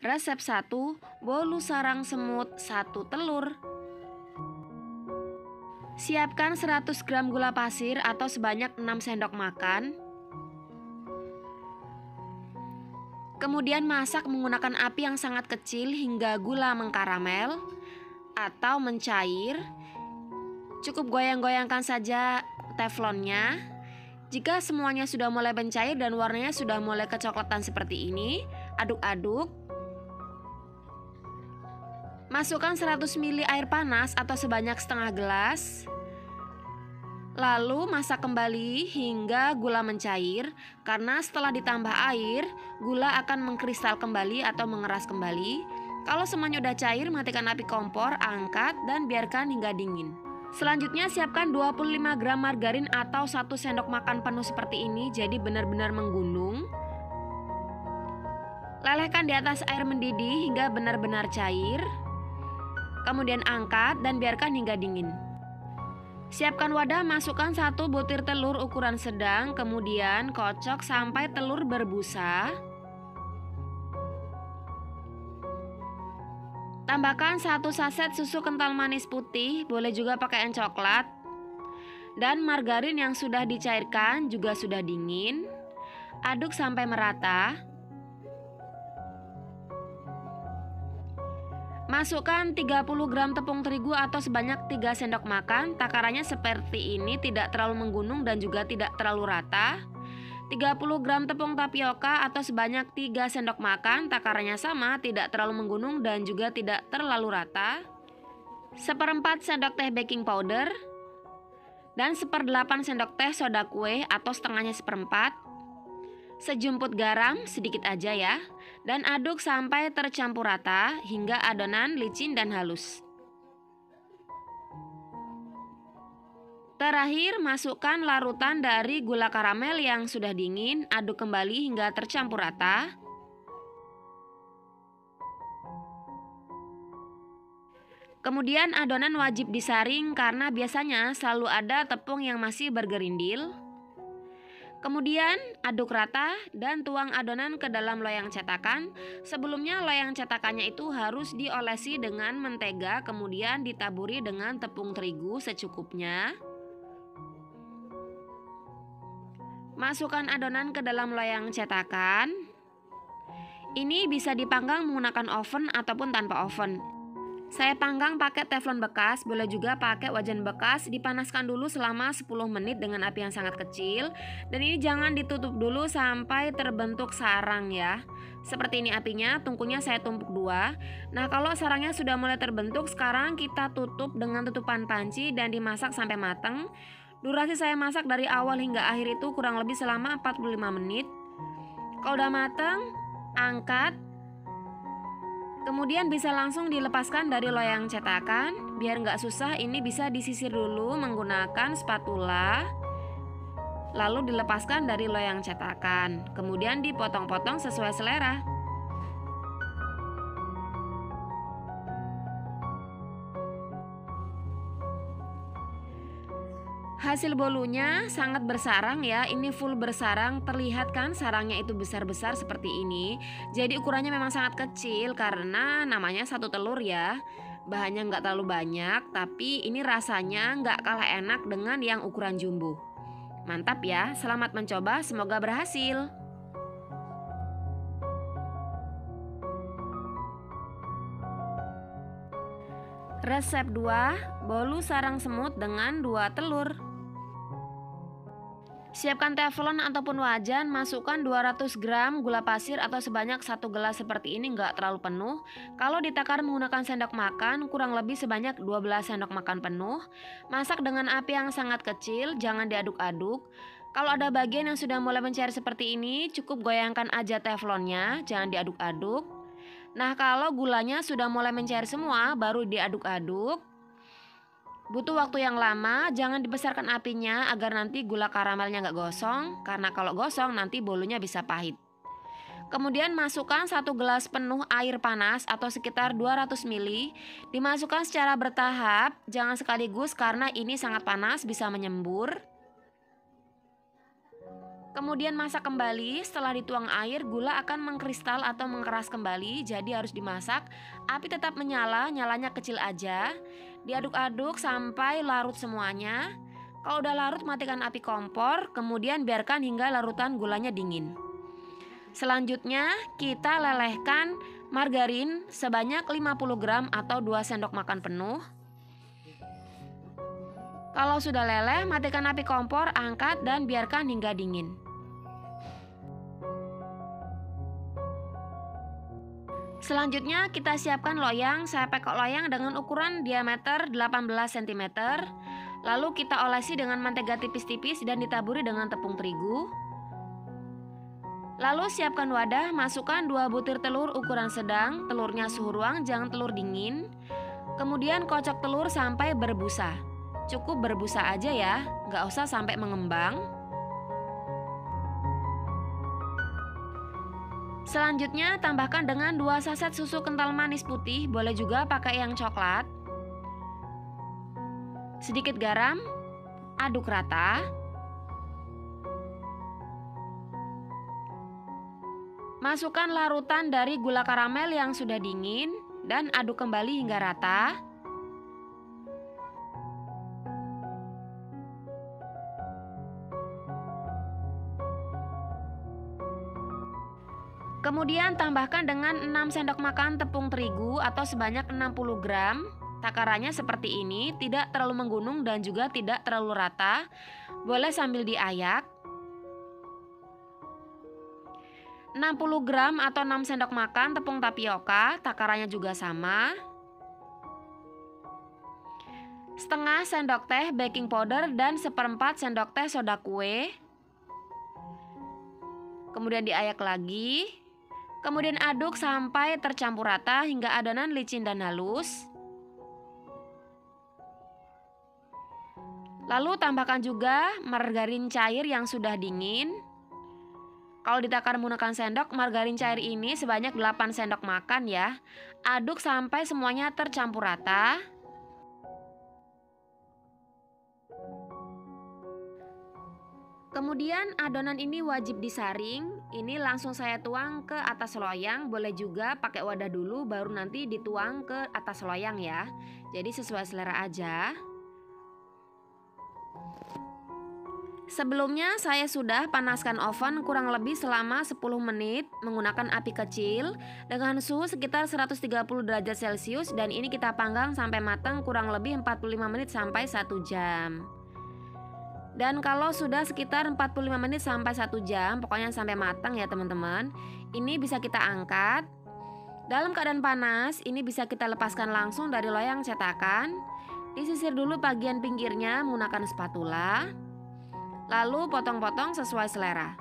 Resep 1, bolu sarang semut 1 telur. Siapkan 100 gram gula pasir atau sebanyak 6 sendok makan. Kemudian masak menggunakan api yang sangat kecil hingga gula mengkaramel atau mencair. Cukup goyang-goyangkan saja teflonnya. Jika semuanya sudah mulai mencair dan warnanya sudah mulai kecoklatan seperti ini, aduk-aduk. Masukkan 100 ml air panas atau sebanyak setengah gelas. Lalu masak kembali hingga gula mencair, karena setelah ditambah air, gula akan mengkristal kembali atau mengeras kembali. Kalau semuanya udah cair, matikan api kompor, angkat dan biarkan hingga dingin. Selanjutnya siapkan 25 gram margarin atau 1 sendok makan penuh seperti ini, jadi benar-benar menggunung. Lelehkan di atas air mendidih hingga benar-benar cair. Kemudian angkat dan biarkan hingga dingin. Siapkan wadah, masukkan 1 butir telur ukuran sedang, kemudian kocok sampai telur berbusa. Tambahkan 1 saset susu kental manis putih, boleh juga pakai yang coklat. Dan margarin yang sudah dicairkan juga sudah dingin. Aduk sampai merata. Masukkan 30 gram tepung terigu atau sebanyak 3 sendok makan. Takarannya seperti ini, tidak terlalu menggunung dan juga tidak terlalu rata. 30 gram tepung tapioka atau sebanyak 3 sendok makan. Takarannya sama, tidak terlalu menggunung dan juga tidak terlalu rata. 1/4 sendok teh baking powder. Dan 1/8 sendok teh soda kue atau setengahnya 1/4. Sejumput garam, sedikit aja ya. Dan aduk sampai tercampur rata hingga adonan licin dan halus. Terakhir, masukkan larutan dari gula karamel yang sudah dingin, aduk kembali hingga tercampur rata. Kemudian adonan wajib disaring karena biasanya selalu ada tepung yang masih bergerindil. Kemudian aduk rata dan tuang adonan ke dalam loyang cetakan. Sebelumnya loyang cetakannya itu harus diolesi dengan mentega, kemudian ditaburi dengan tepung terigu secukupnya. Masukkan adonan ke dalam loyang cetakan. Ini bisa dipanggang menggunakan oven ataupun tanpa oven. Saya panggang pakai teflon bekas, boleh juga pakai wajan bekas. Dipanaskan dulu selama 10 menit dengan api yang sangat kecil. Dan ini jangan ditutup dulu sampai terbentuk sarang ya. Seperti ini apinya, tungkunya saya tumpuk 2. Nah, kalau sarangnya sudah mulai terbentuk, sekarang kita tutup dengan tutupan panci dan dimasak sampai matang. Durasi saya masak dari awal hingga akhir itu kurang lebih selama 45 menit. Kalau udah matang, angkat. Kemudian bisa langsung dilepaskan dari loyang cetakan. Biar nggak susah, ini bisa disisir dulu menggunakan spatula. Lalu dilepaskan dari loyang cetakan. Kemudian dipotong-potong sesuai selera. Hasil bolunya sangat bersarang ya, ini full bersarang, terlihat kan sarangnya itu besar-besar seperti ini. Jadi ukurannya memang sangat kecil karena namanya 1 telur ya. Bahannya nggak terlalu banyak, tapi ini rasanya nggak kalah enak dengan yang ukuran jumbo. Mantap ya, selamat mencoba, semoga berhasil. Resep 2, bolu sarang semut dengan 2 telur. Siapkan teflon ataupun wajan, masukkan 200 gram gula pasir atau sebanyak 1 gelas seperti ini, nggak terlalu penuh. Kalau ditakar menggunakan sendok makan, kurang lebih sebanyak 12 sendok makan penuh. Masak dengan api yang sangat kecil, jangan diaduk-aduk. Kalau ada bagian yang sudah mulai mencair seperti ini, cukup goyangkan aja teflonnya, jangan diaduk-aduk. Nah, kalau gulanya sudah mulai mencair semua, baru diaduk-aduk. Butuh waktu yang lama, jangan dibesarkan apinya agar nanti gula karamelnya nggak gosong, karena kalau gosong nanti bolunya bisa pahit. Kemudian masukkan 1 gelas penuh air panas atau sekitar 200 ml. Dimasukkan secara bertahap, jangan sekaligus karena ini sangat panas bisa menyembur. Kemudian masak kembali. Setelah dituang air, gula akan mengkristal atau mengeras kembali, jadi harus dimasak. Api tetap menyala, nyalanya kecil aja. Diaduk-aduk sampai larut semuanya. Kalau udah larut, matikan api kompor, kemudian biarkan hingga larutan gulanya dingin. Selanjutnya, kita lelehkan margarin sebanyak 50 gram atau 2 sendok makan penuh. Kalau sudah leleh, matikan api kompor, angkat dan biarkan hingga dingin. Selanjutnya kita siapkan loyang. Saya pakai loyang dengan ukuran diameter 18 cm. Lalu kita olesi dengan mentega tipis-tipis dan ditaburi dengan tepung terigu. Lalu siapkan wadah, masukkan 2 butir telur ukuran sedang. Telurnya suhu ruang, jangan telur dingin. Kemudian kocok telur sampai berbusa. Cukup berbusa aja ya, nggak usah sampai mengembang. Selanjutnya tambahkan dengan 2 saset susu kental manis putih, boleh juga pakai yang coklat. Sedikit garam, aduk rata. Masukkan larutan dari gula karamel yang sudah dingin dan aduk kembali hingga rata. Kemudian tambahkan dengan 6 sendok makan tepung terigu atau sebanyak 60 gram. Takarannya seperti ini, tidak terlalu menggunung dan juga tidak terlalu rata. Boleh sambil diayak. 60 gram atau 6 sendok makan tepung tapioka, takarannya juga sama. Setengah sendok teh baking powder dan 1/4 sendok teh soda kue. Kemudian diayak lagi. Kemudian aduk sampai tercampur rata hingga adonan licin dan halus. Lalu tambahkan juga margarin cair yang sudah dingin. Kalau ditakar menggunakan sendok, margarin cair ini sebanyak 8 sendok makan ya. Aduk sampai semuanya tercampur rata. Kemudian adonan ini wajib disaring. Ini langsung saya tuang ke atas loyang. Boleh juga pakai wadah dulu baru nanti dituang ke atas loyang ya. Jadi sesuai selera aja. Sebelumnya saya sudah panaskan oven kurang lebih selama 10 menit menggunakan api kecil dengan suhu sekitar 130 derajat Celcius, dan ini kita panggang sampai matang kurang lebih 45 menit sampai 1 jam. Dan kalau sudah sekitar 45 menit sampai 1 jam, pokoknya sampai matang ya teman-teman, ini bisa kita angkat. Dalam keadaan panas, ini bisa kita lepaskan langsung dari loyang cetakan. Disisir dulu bagian pinggirnya menggunakan spatula. Lalu potong-potong sesuai selera.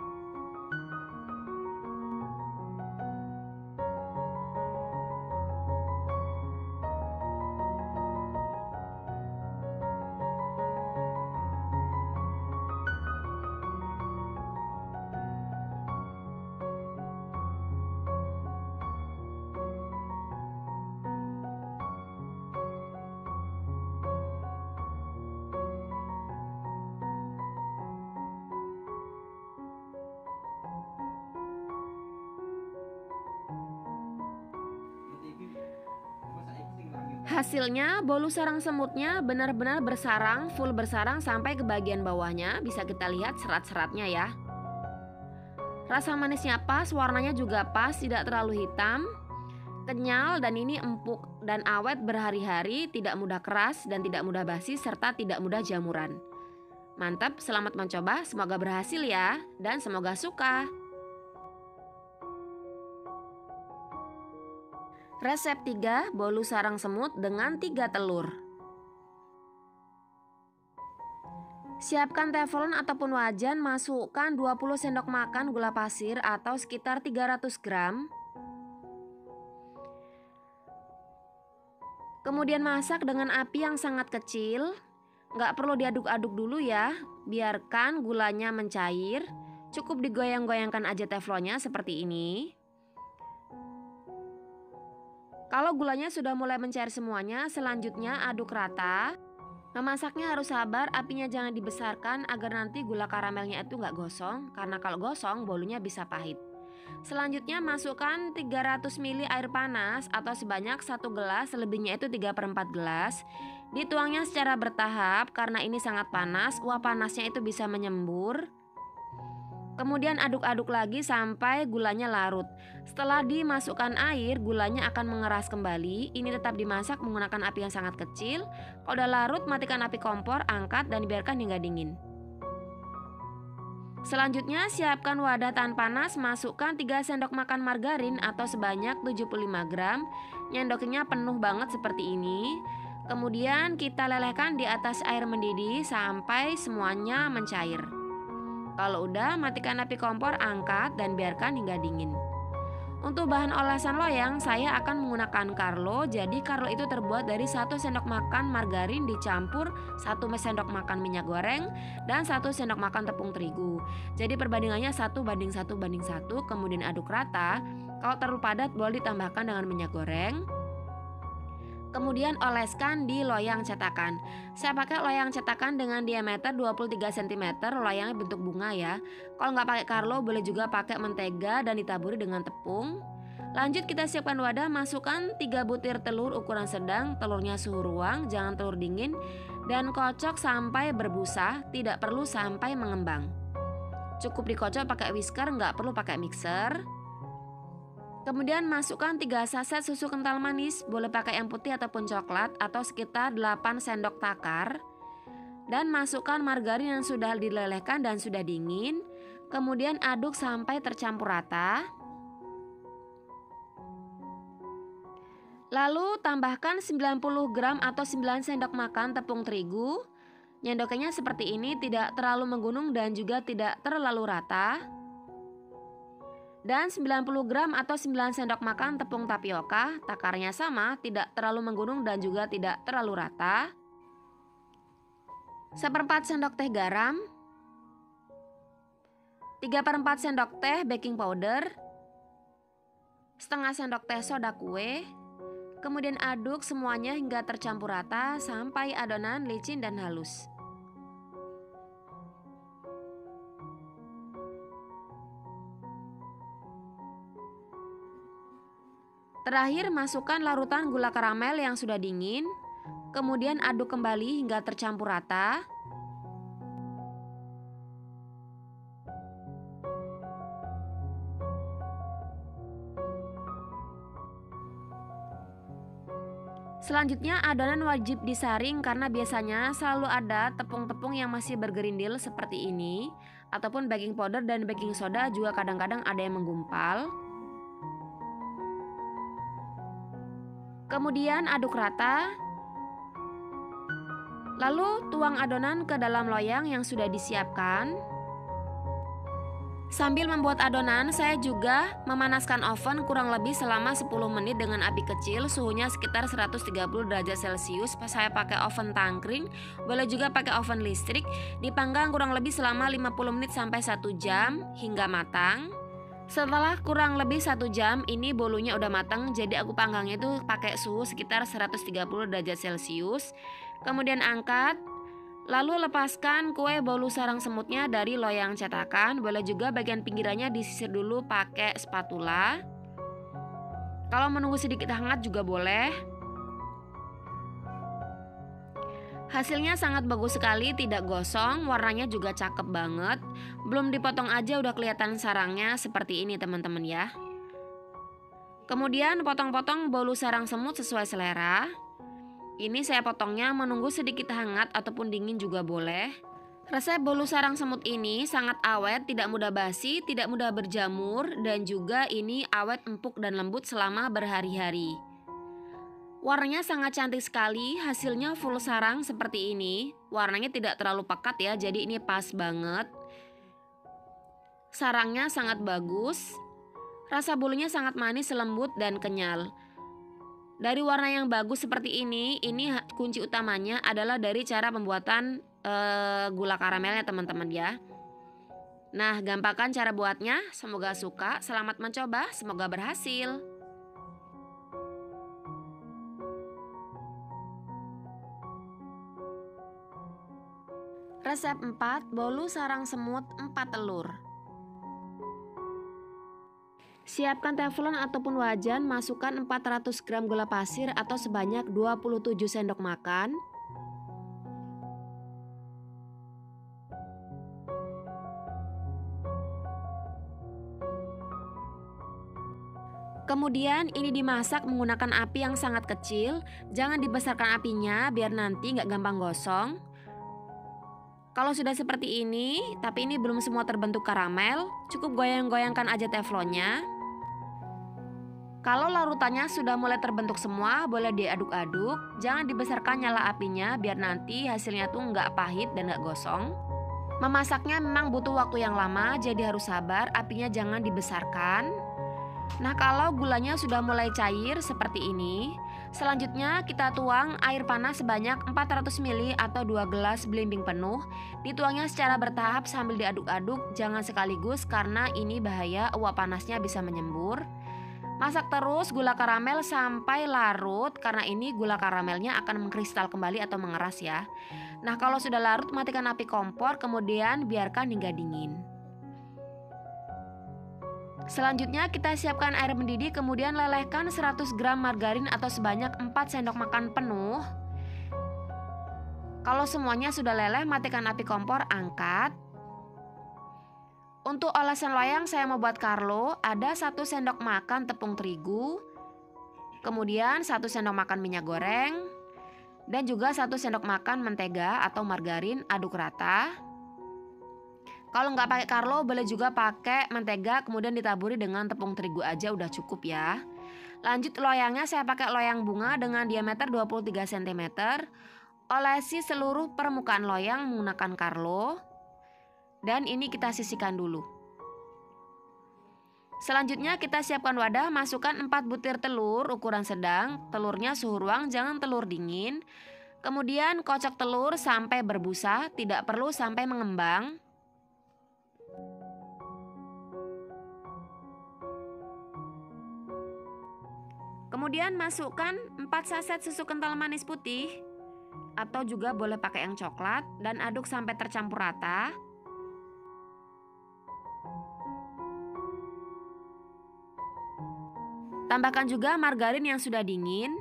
Hasilnya bolu sarang semutnya benar-benar bersarang, full bersarang sampai ke bagian bawahnya. Bisa kita lihat serat-seratnya ya. Rasa manisnya pas, warnanya juga pas, tidak terlalu hitam, kenyal, dan ini empuk dan awet berhari-hari, tidak mudah keras dan tidak mudah basi, serta tidak mudah jamuran. Mantap, selamat mencoba, semoga berhasil ya, dan semoga suka. Resep 3, bolu sarang semut dengan 3 telur. Siapkan teflon ataupun wajan, masukkan 20 sendok makan gula pasir atau sekitar 300 gram. Kemudian masak dengan api yang sangat kecil. Nggak perlu diaduk-aduk dulu ya, biarkan gulanya mencair. Cukup digoyang-goyangkan aja teflonnya seperti ini. Kalau gulanya sudah mulai mencair semuanya, selanjutnya aduk rata. Memasaknya harus sabar, apinya jangan dibesarkan agar nanti gula karamelnya itu nggak gosong, karena kalau gosong bolunya bisa pahit. Selanjutnya masukkan 300 ml air panas atau sebanyak 1 gelas, selebihnya itu 3/4 gelas. Dituangnya secara bertahap karena ini sangat panas, uap panasnya itu bisa menyembur. Kemudian aduk-aduk lagi sampai gulanya larut. Setelah dimasukkan air, gulanya akan mengeras kembali. Ini tetap dimasak menggunakan api yang sangat kecil. Kalau udah larut, matikan api kompor, angkat dan biarkan hingga dingin. Selanjutnya, siapkan wadah tahan panas, masukkan 3 sendok makan margarin atau sebanyak 75 gram. Nyendokinya penuh banget seperti ini. Kemudian kita lelehkan di atas air mendidih sampai semuanya mencair. Kalau udah, matikan api kompor, angkat dan biarkan hingga dingin. Untuk bahan olasan loyang, saya akan menggunakan Carlo. Jadi Carlo itu terbuat dari 1 sendok makan margarin dicampur 1 sendok makan minyak goreng dan 1 sendok makan tepung terigu. Jadi perbandingannya 1:1:1, kemudian aduk rata. Kalau terlalu padat boleh ditambahkan dengan minyak goreng. Kemudian oleskan di loyang cetakan. Saya pakai loyang cetakan dengan diameter 23 cm, loyangnya bentuk bunga ya. Kalau nggak pakai Carlo boleh juga pakai mentega dan ditaburi dengan tepung. Lanjut kita siapkan wadah, masukkan 3 butir telur ukuran sedang, telurnya suhu ruang, jangan telur dingin. Dan kocok sampai berbusa, tidak perlu sampai mengembang. Cukup dikocok pakai whisker, nggak perlu pakai mixer. Kemudian masukkan 3 saset susu kental manis, boleh pakai yang putih ataupun coklat atau sekitar 8 sendok takar. Dan masukkan margarin yang sudah dilelehkan dan sudah dingin. Kemudian aduk sampai tercampur rata. Lalu tambahkan 90 gram atau 9 sendok makan tepung terigu. Nyendoknya seperti ini, tidak terlalu menggunung dan juga tidak terlalu rata. Dan 90 gram atau 9 sendok makan tepung tapioka, takarnya sama, tidak terlalu menggunung dan juga tidak terlalu rata. 1/4 sendok teh garam, 3/4 sendok teh baking powder, setengah sendok teh soda kue. Kemudian aduk semuanya hingga tercampur rata sampai adonan licin dan halus. Terakhir, masukkan larutan gula karamel yang sudah dingin. Kemudian aduk kembali hingga tercampur rata. Selanjutnya adonan wajib disaring karena biasanya selalu ada tepung-tepung yang masih bergerindil seperti ini. Ataupun baking powder dan baking soda juga kadang-kadang ada yang menggumpal. Kemudian aduk rata. Lalu tuang adonan ke dalam loyang yang sudah disiapkan. Sambil membuat adonan, saya juga memanaskan oven kurang lebih selama 10 menit dengan api kecil, suhunya sekitar 130 derajat Celcius. Saya pakai oven tangkring, boleh juga pakai oven listrik. Dipanggang kurang lebih selama 50 menit sampai 1 jam hingga matang. Setelah kurang lebih 1 jam, ini bolunya udah matang, jadi aku panggangnya itu pakai suhu sekitar 130 derajat Celcius. Kemudian angkat, lalu lepaskan kue bolu sarang semutnya dari loyang cetakan. Boleh juga bagian pinggirannya disisir dulu pakai spatula. Kalau menunggu sedikit hangat juga boleh. Hasilnya sangat bagus sekali, tidak gosong, warnanya juga cakep banget. Belum dipotong aja udah kelihatan sarangnya seperti ini teman-teman ya. Kemudian potong-potong bolu sarang semut sesuai selera. Ini saya potongnya menunggu sedikit hangat ataupun dingin juga boleh. Resep bolu sarang semut ini sangat awet, tidak mudah basi, tidak mudah berjamur, dan juga ini awet, empuk, dan lembut selama berhari-hari. Warnanya sangat cantik sekali, hasilnya full sarang seperti ini. Warnanya tidak terlalu pekat ya, jadi ini pas banget. Sarangnya sangat bagus. Rasa bolunya sangat manis, lembut, dan kenyal. Dari warna yang bagus seperti ini kunci utamanya adalah dari cara pembuatan gula karamelnya teman-teman ya. Nah, gampangkan cara buatnya. Semoga suka, selamat mencoba, semoga berhasil. Resep 4, bolu sarang semut 4 telur. Siapkan teflon ataupun wajan, masukkan 400 gram gula pasir atau sebanyak 27 sendok makan. Kemudian ini dimasak menggunakan api yang sangat kecil, jangan dibesarkan apinya biar nanti nggak gampang gosong. Kalau sudah seperti ini, tapi ini belum semua terbentuk karamel, cukup goyang-goyangkan aja teflonnya. Kalau larutannya sudah mulai terbentuk semua, boleh diaduk-aduk, jangan dibesarkan nyala apinya biar nanti hasilnya tuh nggak pahit dan nggak gosong. Memasaknya memang butuh waktu yang lama, jadi harus sabar, apinya jangan dibesarkan. Nah, kalau gulanya sudah mulai cair seperti ini, selanjutnya kita tuang air panas sebanyak 400 ml atau 2 gelas belimbing penuh. Dituangnya secara bertahap sambil diaduk-aduk, jangan sekaligus karena ini bahaya uap panasnya bisa menyembur. Masak terus gula karamel sampai larut karena ini gula karamelnya akan mengkristal kembali atau mengeras ya. Nah, kalau sudah larut matikan api kompor, kemudian biarkan hingga dingin. Selanjutnya kita siapkan air mendidih, kemudian lelehkan 100 gram margarin atau sebanyak 4 sendok makan penuh. Kalau semuanya sudah leleh, matikan api kompor, angkat. Untuk olesan loyang saya mau buat Carlo, ada 1 sendok makan tepung terigu, kemudian 1 sendok makan minyak goreng, dan juga 1 sendok makan mentega atau margarin, aduk rata. Kalau nggak pakai Carlo, boleh juga pakai mentega, kemudian ditaburi dengan tepung terigu aja udah cukup ya. Lanjut loyangnya saya pakai loyang bunga dengan diameter 23 cm. Olesi seluruh permukaan loyang menggunakan Carlo. Dan ini kita sisihkan dulu. Selanjutnya kita siapkan wadah, masukkan 4 butir telur ukuran sedang. Telurnya suhu ruang, jangan telur dingin. Kemudian kocok telur sampai berbusa, tidak perlu sampai mengembang. Kemudian masukkan 4 saset susu kental manis putih atau juga boleh pakai yang coklat dan aduk sampai tercampur rata. Tambahkan juga margarin yang sudah dingin.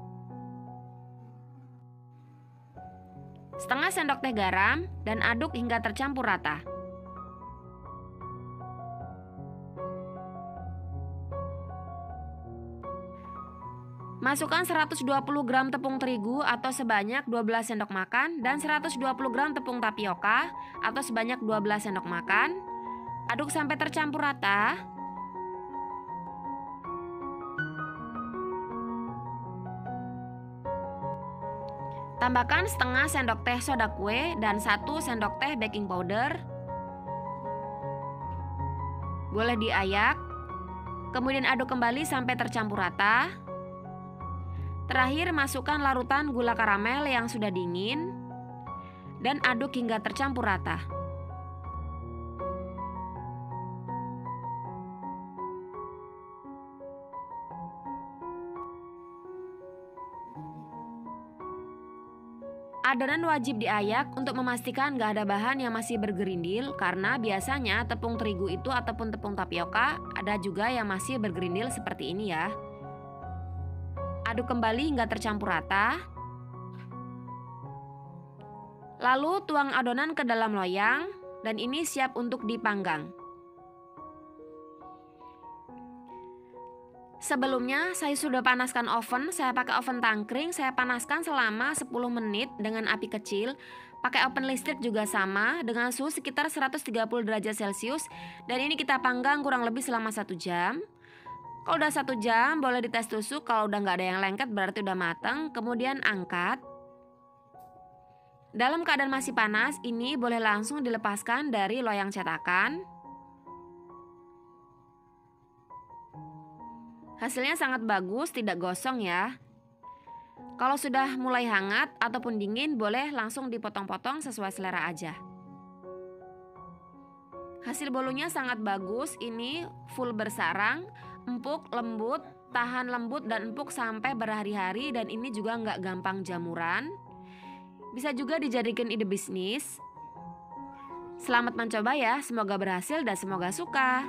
Setengah sendok teh garam dan aduk hingga tercampur rata. Masukkan 120 gram tepung terigu atau sebanyak 12 sendok makan dan 120 gram tepung tapioka atau sebanyak 12 sendok makan. Aduk sampai tercampur rata. Tambahkan setengah sendok teh soda kue dan 1 sendok teh baking powder. Boleh diayak. Kemudian aduk kembali sampai tercampur rata. Terakhir masukkan larutan gula karamel yang sudah dingin dan aduk hingga tercampur rata. Adonan wajib diayak untuk memastikan gak ada bahan yang masih bergerindil, karena biasanya tepung terigu itu ataupun tepung tapioka ada juga yang masih bergerindil seperti ini ya. Aduk kembali hingga tercampur rata. Lalu tuang adonan ke dalam loyang dan ini siap untuk dipanggang. Sebelumnya saya sudah panaskan oven, saya pakai oven tangkring, saya panaskan selama 10 menit dengan api kecil. Pakai oven listrik juga sama dengan suhu sekitar 130 derajat Celcius dan ini kita panggang kurang lebih selama 1 jam. Kalau udah 1 jam boleh dites tusuk, kalau udah nggak ada yang lengket berarti udah matang. Kemudian angkat. Dalam keadaan masih panas, ini boleh langsung dilepaskan dari loyang cetakan. Hasilnya sangat bagus, tidak gosong ya. Kalau sudah mulai hangat ataupun dingin, boleh langsung dipotong-potong sesuai selera aja. Hasil bolunya sangat bagus, ini full bersarang, empuk, lembut, tahan lembut dan empuk sampai berhari-hari dan ini juga nggak gampang jamuran. Bisa juga dijadikan ide bisnis. Selamat mencoba ya, semoga berhasil dan semoga suka.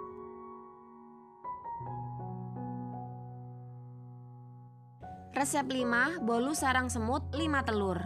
Resep 5, bolu sarang semut 5 telur.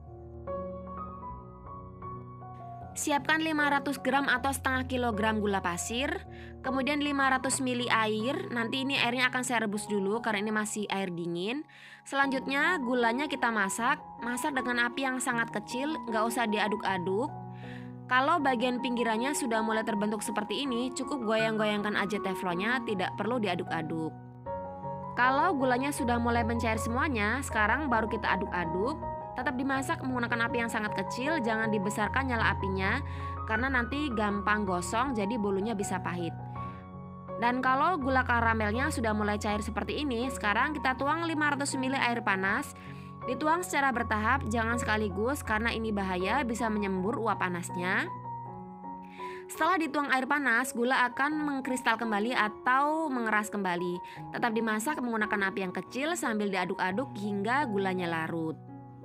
Siapkan 500 gram atau setengah kilogram gula pasir, kemudian 500 ml air. Nanti ini airnya akan saya rebus dulu karena ini masih air dingin. Selanjutnya gulanya kita masak dengan api yang sangat kecil, nggak usah diaduk-aduk. Kalau bagian pinggirannya sudah mulai terbentuk seperti ini, cukup goyang-goyangkan aja teflonnya, tidak perlu diaduk-aduk. Kalau gulanya sudah mulai mencair semuanya, sekarang baru kita aduk-aduk. Tetap dimasak menggunakan api yang sangat kecil, jangan dibesarkan nyala apinya karena nanti gampang gosong jadi bolunya bisa pahit. Dan kalau gula karamelnya sudah mulai cair seperti ini, sekarang kita tuang 500 ml air panas. Dituang secara bertahap, jangan sekaligus karena ini bahaya bisa menyembur uap panasnya. Setelah dituang air panas, gula akan mengkristal kembali atau mengeras kembali. Tetap dimasak menggunakan api yang kecil sambil diaduk-aduk hingga gulanya larut.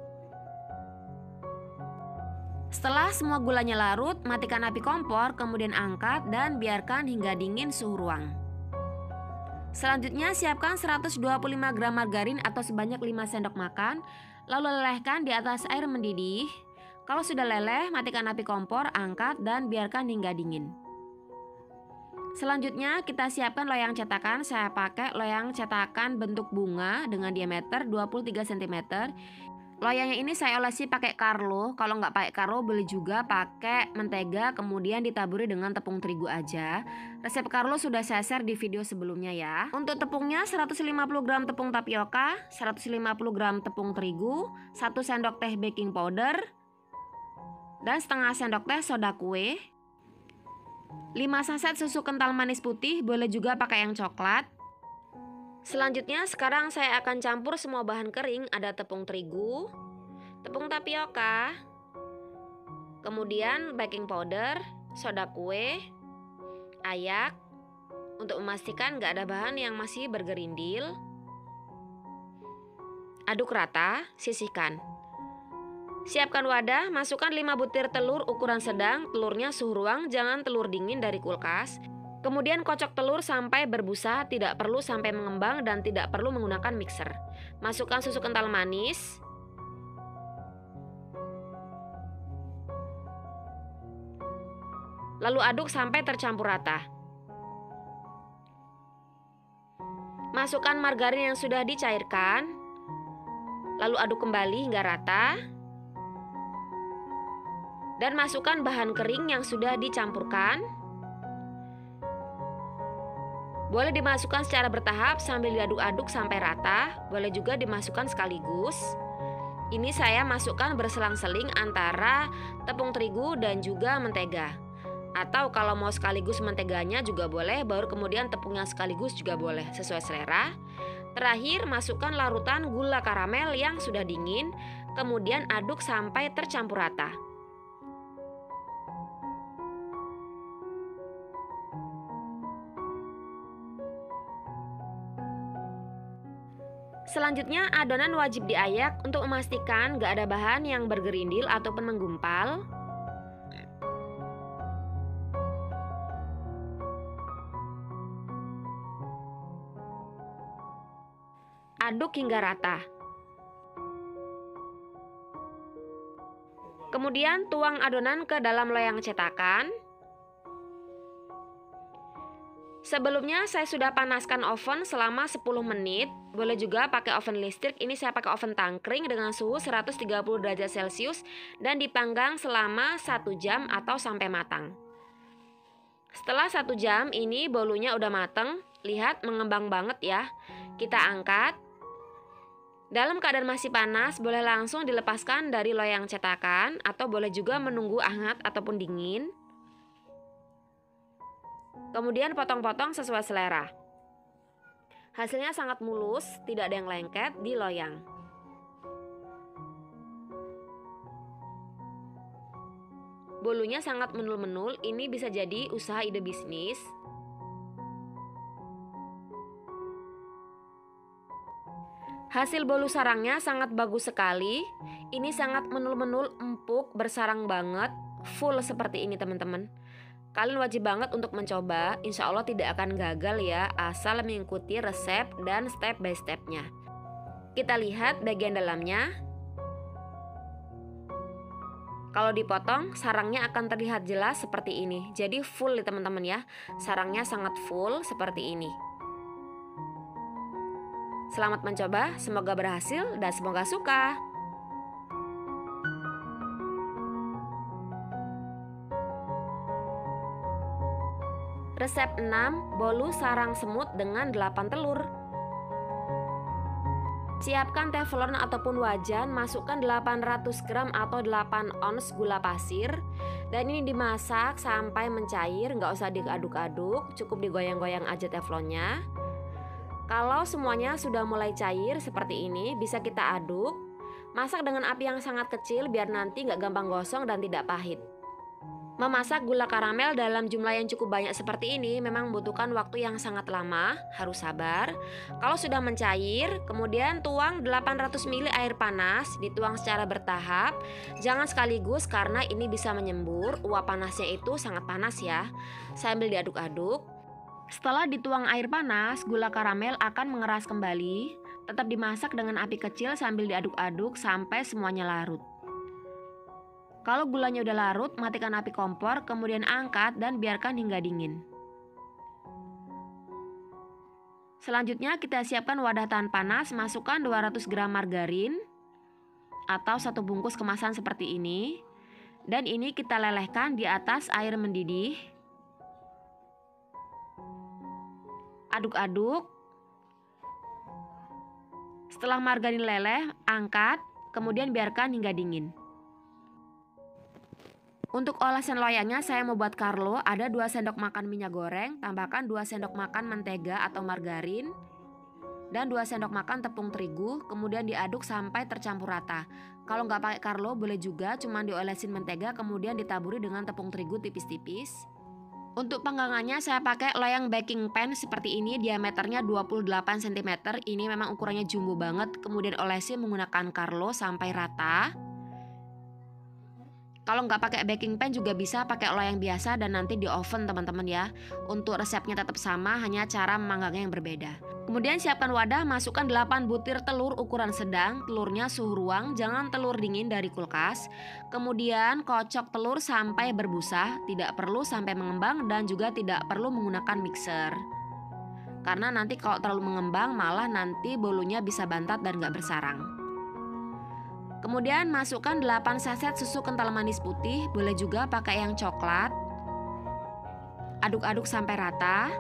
Setelah semua gulanya larut, matikan api kompor, kemudian angkat dan biarkan hingga dingin suhu ruang. Selanjutnya siapkan 125 gram margarin atau sebanyak 5 sendok makan, lalu lelehkan di atas air mendidih. Kalau sudah leleh, matikan api kompor, angkat dan biarkan hingga dingin. Selanjutnya kita siapkan loyang cetakan. Saya pakai loyang cetakan bentuk bunga dengan diameter 23 cm. Loyangnya ini saya olesi pakai Carlo. Kalau nggak pakai Carlo boleh juga pakai mentega kemudian ditaburi dengan tepung terigu aja. Resep Carlo sudah saya share di video sebelumnya ya. Untuk tepungnya 150 gram tepung tapioka, 150 gram tepung terigu, 1 sendok teh baking powder, dan setengah sendok teh soda kue. 5 saset susu kental manis putih, boleh juga pakai yang coklat. Selanjutnya sekarang saya akan campur semua bahan kering, ada tepung terigu, tepung tapioka, kemudian baking powder, soda kue, ayak, untuk memastikan nggak ada bahan yang masih bergerindil. Aduk rata, sisihkan. Siapkan wadah, masukkan 5 butir telur ukuran sedang, telurnya suhu ruang, jangan telur dingin dari kulkas. Kemudian kocok telur sampai berbusa, tidak perlu sampai mengembang dan tidak perlu menggunakan mixer. Masukkan susu kental manis. Lalu aduk sampai tercampur rata. Masukkan margarin yang sudah dicairkan. Lalu aduk kembali hingga rata. Dan masukkan bahan kering yang sudah dicampurkan. Boleh dimasukkan secara bertahap sambil diaduk-aduk sampai rata, boleh juga dimasukkan sekaligus. Ini saya masukkan berselang-seling antara tepung terigu dan juga mentega. Atau kalau mau sekaligus menteganya juga boleh, baru kemudian tepungnya sekaligus juga boleh, sesuai selera. Terakhir, masukkan larutan gula karamel yang sudah dingin, kemudian aduk sampai tercampur rata. Selanjutnya adonan wajib diayak untuk memastikan gak ada bahan yang bergerindil ataupun menggumpal. Aduk hingga rata. Kemudian tuang adonan ke dalam loyang cetakan. Sebelumnya saya sudah panaskan oven selama 10 menit. Boleh juga pakai oven listrik. Ini saya pakai oven tangkring dengan suhu 130 derajat Celcius dan dipanggang selama 1 jam atau sampai matang. Setelah 1 jam ini bolunya udah mateng. Lihat mengembang banget ya. Kita angkat. Dalam keadaan masih panas, boleh langsung dilepaskan dari loyang cetakan atau boleh juga menunggu hangat ataupun dingin. Kemudian potong-potong sesuai selera. Hasilnya sangat mulus, tidak ada yang lengket di loyang. Bolunya sangat menul-menul, ini bisa jadi usaha ide bisnis. Hasil bolu sarangnya sangat bagus sekali. Ini sangat menul-menul, empuk, bersarang banget. full seperti ini teman-teman. Kalian wajib banget untuk mencoba, insya Allah tidak akan gagal ya, asal mengikuti resep dan step by stepnya. Kita lihat bagian dalamnya. Kalau dipotong, sarangnya akan terlihat jelas seperti ini. Jadi full ya teman-teman ya, sarangnya sangat full seperti ini. Selamat mencoba, semoga berhasil dan semoga suka. Resep 6, bolu sarang semut dengan 8 telur. Siapkan teflon ataupun wajan, masukkan 800 gram atau 8 ons gula pasir. Dan ini dimasak sampai mencair, nggak usah diaduk-aduk, cukup digoyang-goyang aja teflonnya. Kalau semuanya sudah mulai cair seperti ini, bisa kita aduk. Masak dengan api yang sangat kecil biar nanti nggak gampang gosong dan tidak pahit. Memasak gula karamel dalam jumlah yang cukup banyak seperti ini memang membutuhkan waktu yang sangat lama, harus sabar. Kalau sudah mencair, kemudian tuang 800 ml air panas, dituang secara bertahap. Jangan sekaligus karena ini bisa menyembur, uap panasnya itu sangat panas ya. Sambil diaduk-aduk. Setelah dituang air panas, gula karamel akan mengeras kembali. Tetap dimasak dengan api kecil sambil diaduk-aduk sampai semuanya larut. Kalau gulanya udah larut, matikan api kompor, kemudian angkat dan biarkan hingga dingin. Selanjutnya kita siapkan wadah tahan panas, masukkan 200 gram margarin atau 1 bungkus kemasan seperti ini. Dan ini kita lelehkan di atas air mendidih. Aduk-aduk. Setelah margarin leleh, angkat, kemudian biarkan hingga dingin. Untuk olasan loyangnya saya mau buat Carlo, ada 2 sendok makan minyak goreng, tambahkan 2 sendok makan mentega atau margarin, dan 2 sendok makan tepung terigu, kemudian diaduk sampai tercampur rata. Kalau nggak pakai Carlo boleh juga, cuman diolesin mentega, kemudian ditaburi dengan tepung terigu tipis-tipis. Untuk panggangannya saya pakai loyang baking pan seperti ini, diameternya 28 cm. Ini memang ukurannya jumbo banget. Kemudian olesi menggunakan Carlo sampai rata. Kalau nggak pakai baking pan juga bisa pakai loyang biasa dan nanti di oven teman-teman ya. Untuk resepnya tetap sama, hanya cara memanggangnya yang berbeda. Kemudian siapkan wadah, masukkan 8 butir telur ukuran sedang, telurnya suhu ruang, jangan telur dingin dari kulkas. Kemudian kocok telur sampai berbusa, tidak perlu sampai mengembang dan juga tidak perlu menggunakan mixer. Karena nanti kalau terlalu mengembang malah nanti bolunya bisa bantat dan nggak bersarang. Kemudian masukkan 8 saset susu kental manis putih, boleh juga pakai yang coklat. Aduk-aduk sampai rata.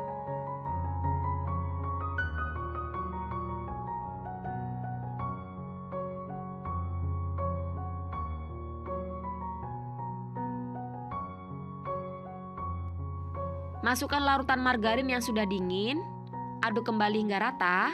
Masukkan larutan margarin yang sudah dingin, aduk kembali hingga rata.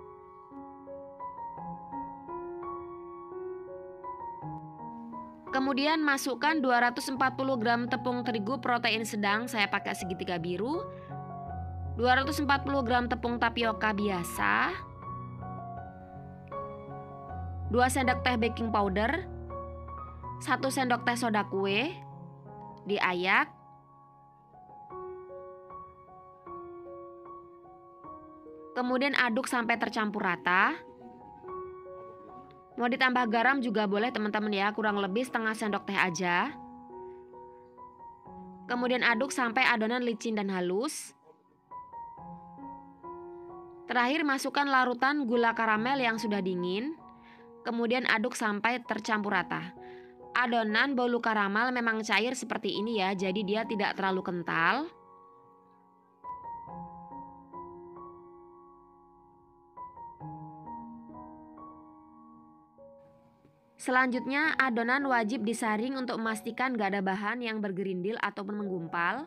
Kemudian masukkan 240 gram tepung terigu protein sedang, saya pakai segitiga biru, 240 gram tepung tapioka biasa, 2 sendok teh baking powder, 1 sendok teh soda kue, diayak. Kemudian aduk sampai tercampur rata. Mau ditambah garam juga boleh teman-teman ya, kurang lebih setengah sendok teh aja. Kemudian aduk sampai adonan licin dan halus. Terakhir masukkan larutan gula karamel yang sudah dingin. Kemudian aduk sampai tercampur rata. Adonan bolu karamel memang cair seperti ini ya, jadi dia tidak terlalu kental. Selanjutnya adonan wajib disaring untuk memastikan gak ada bahan yang bergerindil ataupun menggumpal.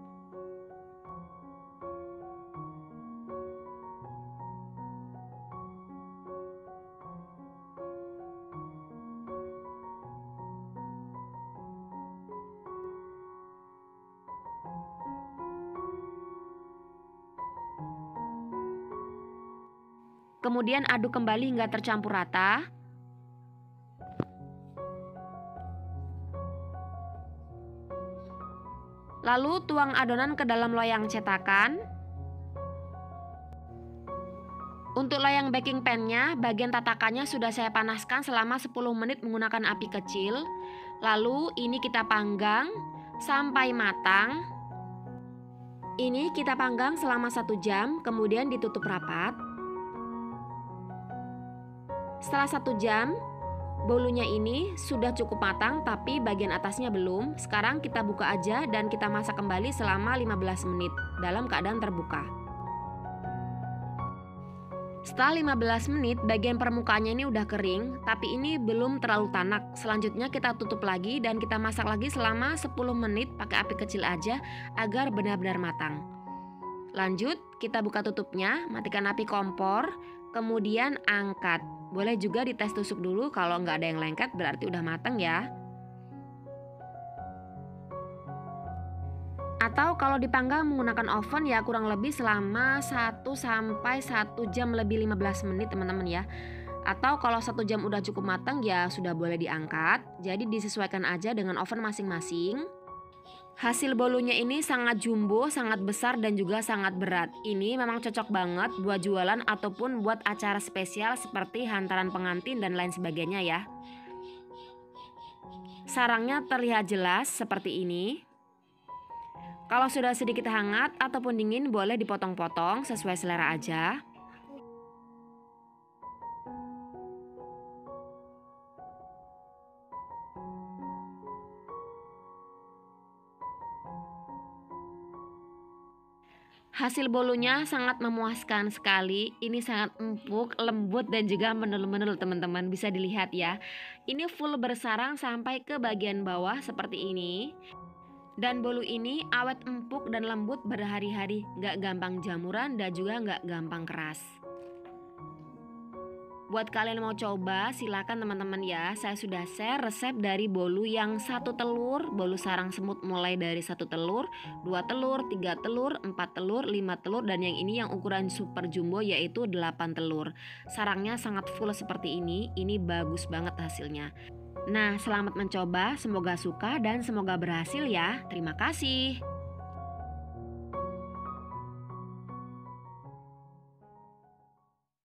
Kemudian aduk kembali hingga tercampur rata. Lalu tuang adonan ke dalam loyang cetakan. Untuk loyang baking pan-nya, bagian tatakannya sudah saya panaskan selama 10 menit menggunakan api kecil. Lalu ini kita panggang sampai matang. Ini kita panggang selama 1 jam, kemudian ditutup rapat. Setelah 1 jam, bolunya ini sudah cukup matang tapi bagian atasnya belum. Sekarang kita buka aja dan kita masak kembali selama 15 menit dalam keadaan terbuka. Setelah 15 menit, bagian permukaannya ini udah kering, tapi ini belum terlalu tanak. Selanjutnya kita tutup lagi dan kita masak lagi selama 10 menit pakai api kecil aja agar benar-benar matang. Lanjut, kita buka tutupnya, matikan api kompor, kemudian angkat. Boleh juga dites tusuk dulu, kalau nggak ada yang lengket berarti udah matang ya. Atau kalau dipanggang menggunakan oven ya kurang lebih selama 1 sampai 1 jam lebih 15 menit teman-teman ya. Atau kalau 1 jam udah cukup matang ya sudah boleh diangkat. Jadi disesuaikan aja dengan oven masing-masing. Hasil bolunya ini sangat jumbo, sangat besar dan juga sangat berat. Ini memang cocok banget buat jualan ataupun buat acara spesial seperti hantaran pengantin dan lain sebagainya ya. Sarangnya terlihat jelas seperti ini. Kalau sudah sedikit hangat ataupun dingin boleh dipotong-potong sesuai selera aja. Hasil bolunya sangat memuaskan sekali. Ini sangat empuk, lembut dan juga menul-menul teman-teman. Bisa dilihat ya. Ini full bersarang sampai ke bagian bawah seperti ini. Dan bolu ini awet empuk dan lembut berhari-hari, gak gampang jamuran dan juga gak gampang keras. Buat kalian yang mau coba silakan teman-teman ya. Saya sudah share resep dari bolu yang 1 telur, bolu sarang semut mulai dari 1 telur, 2 telur, 3 telur, 4 telur, 5 telur dan yang ini yang ukuran super jumbo yaitu 8 telur. Sarangnya sangat full seperti ini bagus banget hasilnya. Nah, selamat mencoba, semoga suka dan semoga berhasil ya. Terima kasih.